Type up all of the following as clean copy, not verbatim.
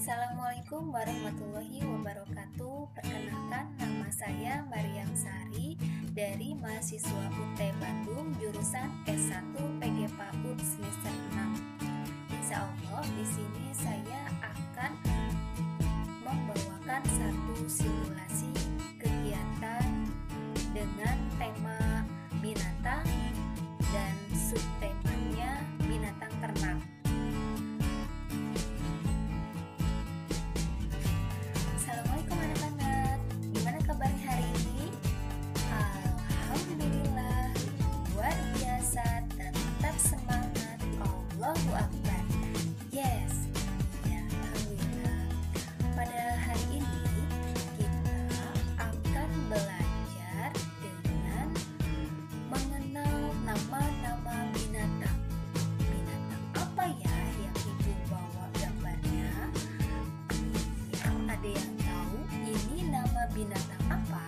Assalamualaikum warahmatullahi wabarakatuh. Perkenalkan, nama saya Maryam Sari dari mahasiswa UT Bandung jurusan S1 PG PAUD semester 6. Insya Allah di sini saya akan membawakan satu simulasi kegiatan dengan tema binatang dan subtemanya binatang ternak. Assalamualaikum anak-anak, gimana kabarnya hari ini? Alhamdulillah, luar biasa dan tetap semangat. Allahu Akbar. Yes, ya alhamdulillah. Pada hari ini kita akan belajar dengan mengenal nama-nama binatang. Binatang apa ya yang ibu bawa gambarnya? Ada yang tahu ini nama binatang apa?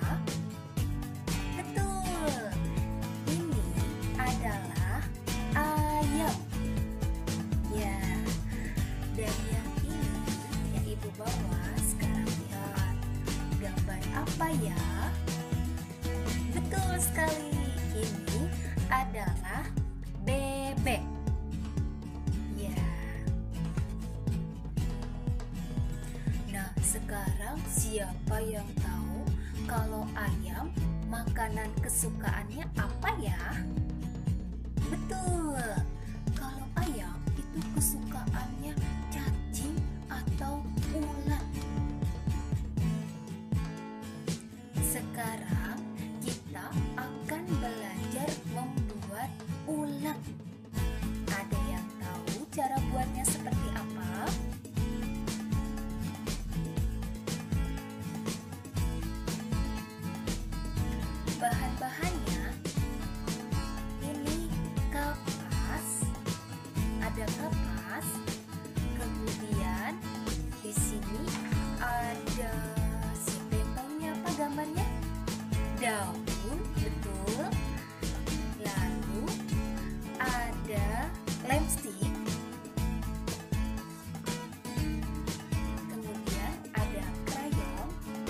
Betul, ini adalah ayam. Ya, dan yang ini yang ibu bawa sekarang lihat gambar apa ya? Betul sekali, ini adalah bebek. Ya. Nah, sekarang siapa yang tahu kalau ayam makanan kesukaannya apa ya? Betul, kalau ayam itu kesukaannya cacing atau ulat. Sekarang kita akan belajar membuat ulat. Ada yang tahu cara buatnya seperti apa? Bahan-bahannya ini kapas, ada kapas, kemudian di sini ada si bentongnya, apa gambarnya? Daun, betul. Lalu ada lem stick, kemudian ada krayon.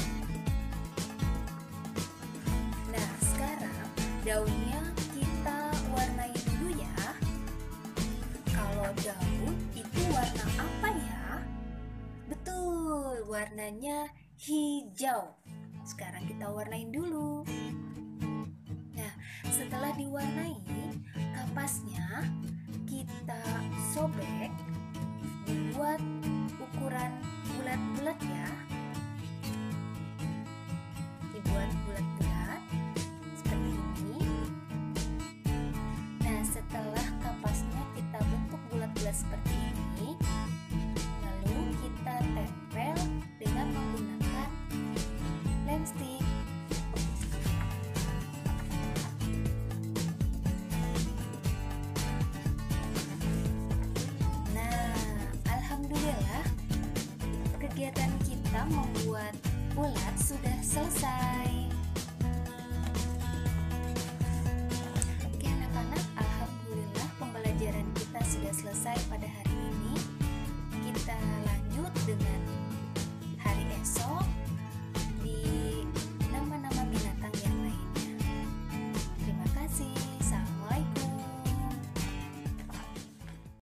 Nah, sekarang daunnya kita warnai dulu ya. Kalau daun itu warna apa ya? Betul, warnanya hijau. Sekarang kita warnain dulu. Nah, setelah diwarnai, kapasnya kita sobek, dibuat ukuran bulat-bulat ya. Dibuat bulat-bulat seperti ini. Nah, setelah kapasnya kita bentuk bulat-bulat seperti ini, lalu kita tempel dengan menggunakan lem stick. Nah, alhamdulillah kegiatan kita membuat ulat sudah selesai. Oke anak-anak, alhamdulillah pembelajaran kita sudah selesai pada hari ini. Kita lanjut dengan